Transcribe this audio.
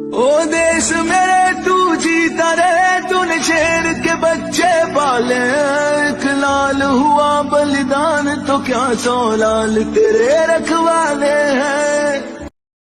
ओ देश मेरे तू जीता रहे, तूने शेर के बच्चे पाले। एक लाल हुआ बलिदान तो क्या 100 लाल तेरे रखवाले हैं।